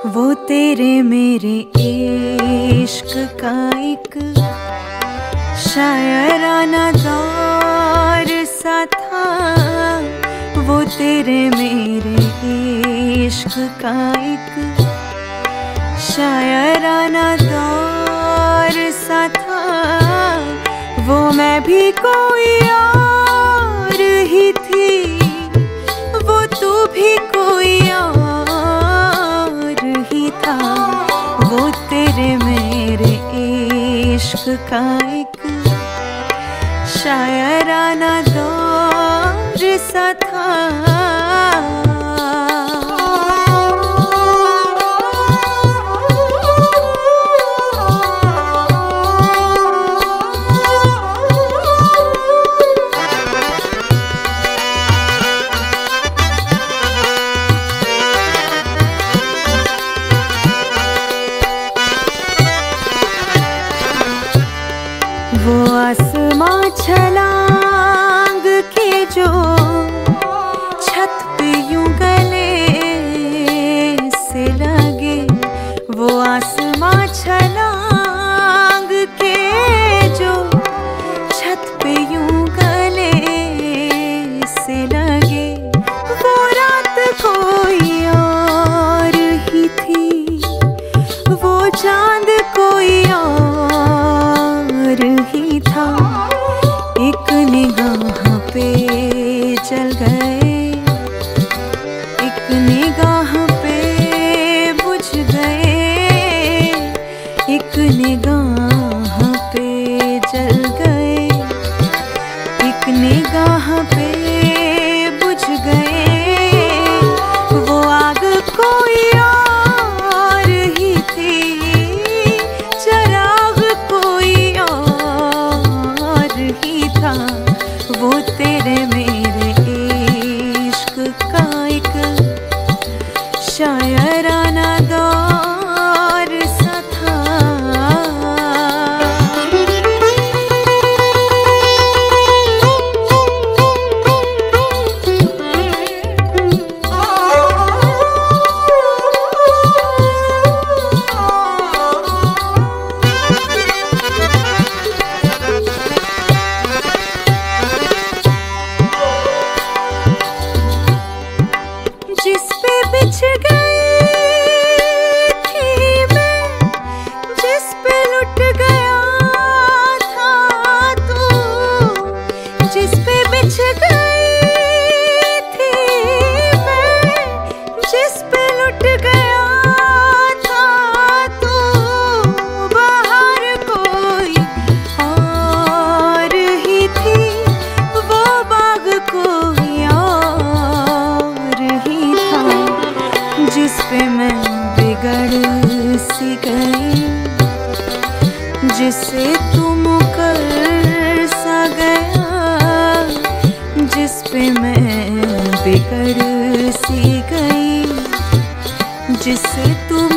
वो तेरे मेरे इश्क का एक शायराना दौर सा था। वो तेरे मेरे इश्क का एक शायराना दौर सा था। वो मैं भी कोई और ही थी, वो तू भी कोई और ही था। वो तेरे मेरे इश्क का एक शायराना दौर सा था। वो आसमां छलांग के जो छत पे यूं गले से लगे। वो आसमां छलांग के जो छत पे यूं गले से लगे। वो रात कोई और ही थी, वो चांद कोई और ही था। एक निगाह पे चल गए, एक निगाह पे बुझ गए। एक निगाह पे जल गए, एक निगाह पे बुझ गए। वो आग कोई और ही थी, चराग कोई और ही था। वो तेरे मेरे इश्क का एक शायराना दौर सा था। जिस पे बिछ गई थी मैं, जिस पे लुट गया था तू। जिस पे बिछ गई थी मैं, जिस पे लुट गया था तू। बाहर कोई और ही थी, वो बाग कोई और ही था। जिस पे मैं बिगड़ सी गई, जिससे तू मुकर सा गया। जिस पे मैं बिगड़ सी गई, जिससे तू